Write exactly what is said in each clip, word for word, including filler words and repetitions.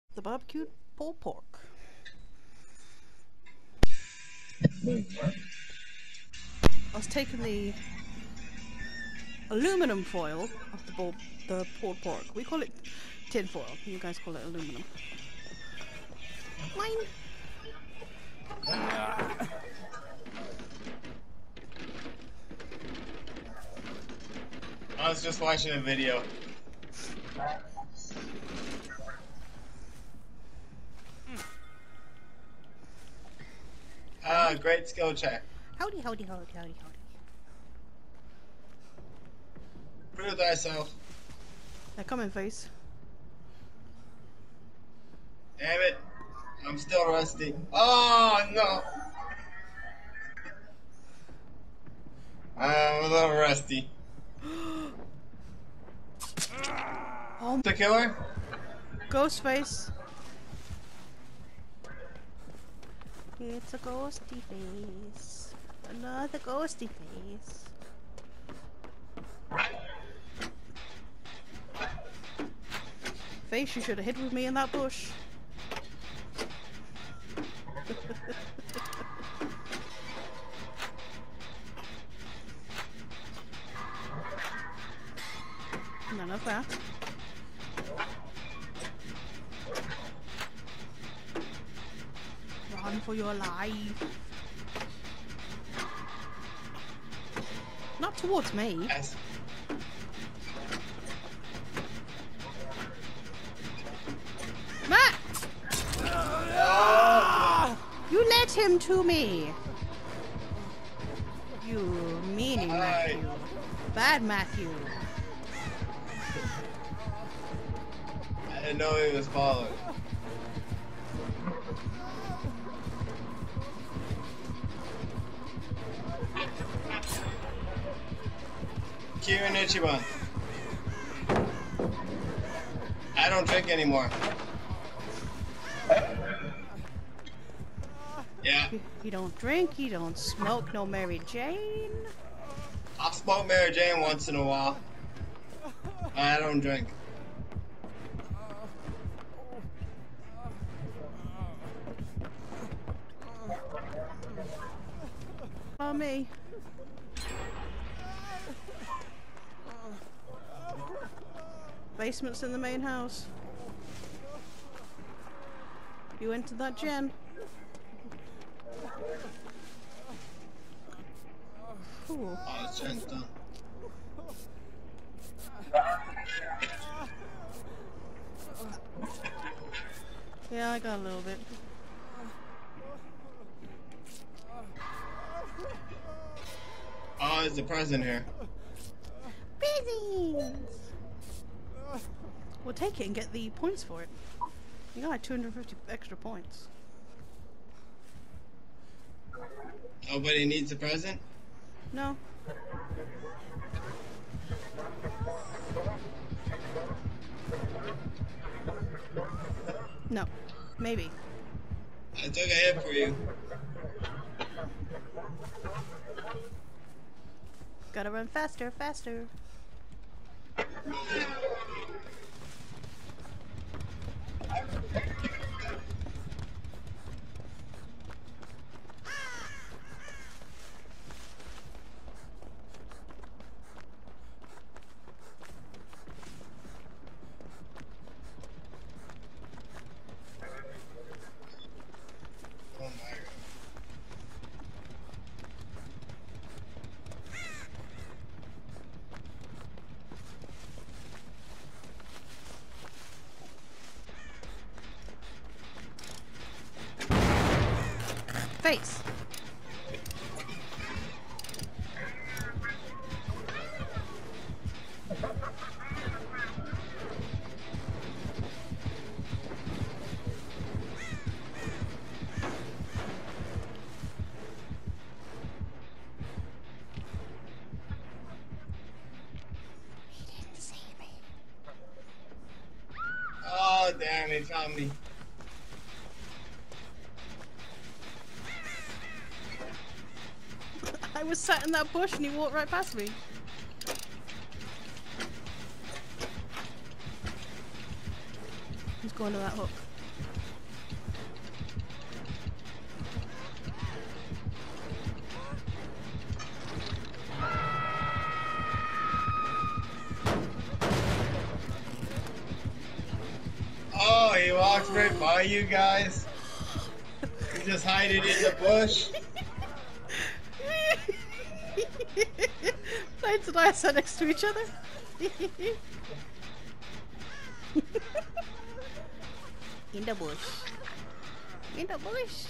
The barbecued pulled pork. I was taking the aluminum foil off the bowl, the pulled pork. We call it tin foil. You guys call it aluminum. Mine. I was just watching a video. Ah, great skill check. Howdy, howdy, howdy, howdy, howdy. Prove thyself. They're coming, face. Damn it. I'm still rusty. Oh, no. I'm a little rusty. Oh, The killer? Ghostface. It's a ghosty face. Another ghosty face. Face, you should have hid with me in that bush. None of that. Run for your life. Not towards me. Yes. Matt! You led him to me. You meanie Matthew. Bad Matthew. I didn't know he was following. Kieran Ichiban. I don't drink anymore. Yeah. You don't drink, you don't smoke, no Mary Jane. I'll smoke Mary Jane once in a while. I don't drink. Oh, me. Basement's in the main house. You entered that gen. Cool. Oh, this gen's done. Yeah, I got a little bit. Oh, there's a present here. Presents! We'll take it and get the points for it. You got like two hundred fifty extra points. Nobody needs a present? No. No. Maybe. I took a hit for you. Gotta run faster, faster. Oh my god. Face! Oh, damn, he found me. I was sat in that bush and he walked right past me. He's going to that hook. walks right by you guys. You just hide it in the bush. Blades and I sat next to each other. In the bush. In the bush.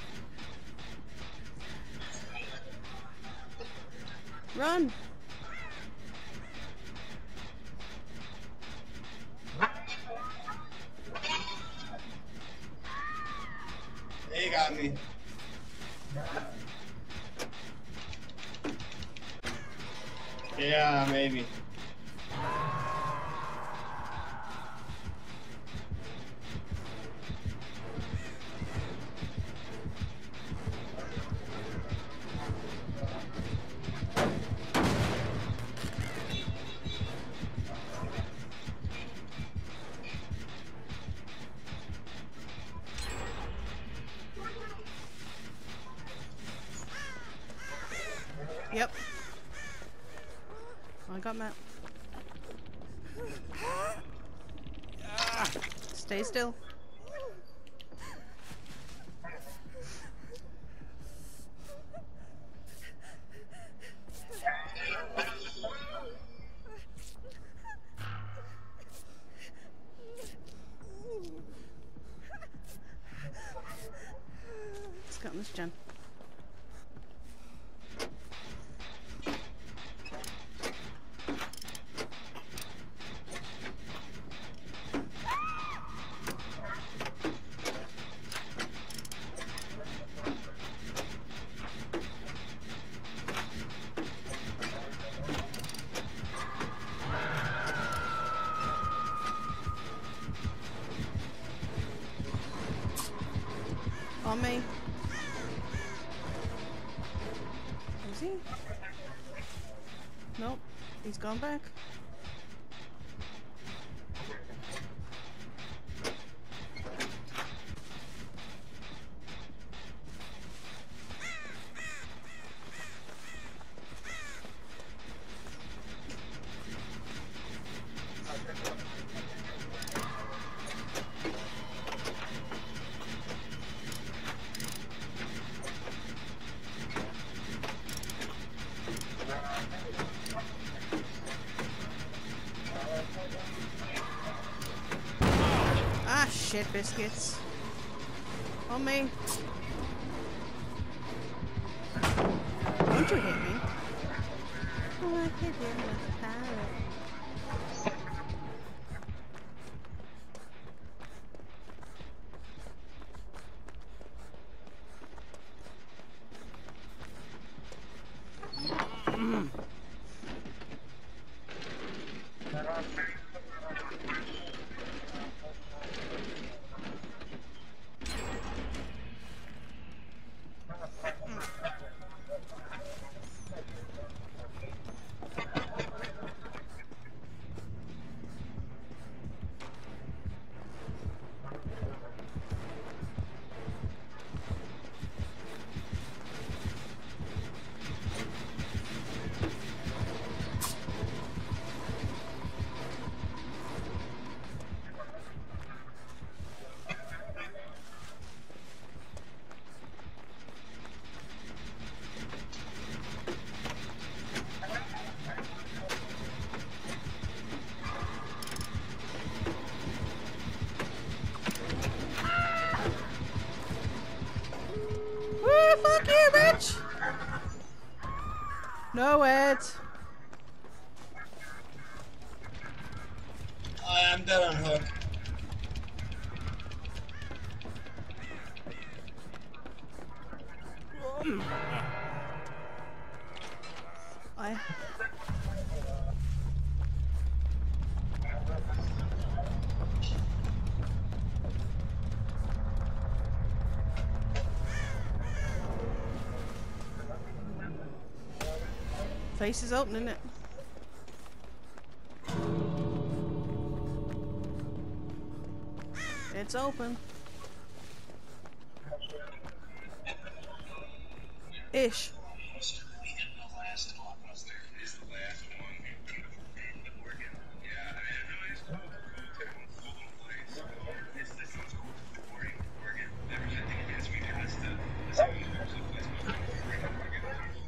Run. They got me. Yeah, maybe. Yep. I got Matt. Stay still. Let's go on this gen. On me. Is he? Nope. He's gone back. Ah, shit, biscuits. On me. Don't you hit me. Oh, I hit him with a parrot. Woo, fuck you, bitch! No, Ed. I am dead on hook. I. Face is open, isn't it? It's open. Ish.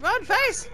Run, Face!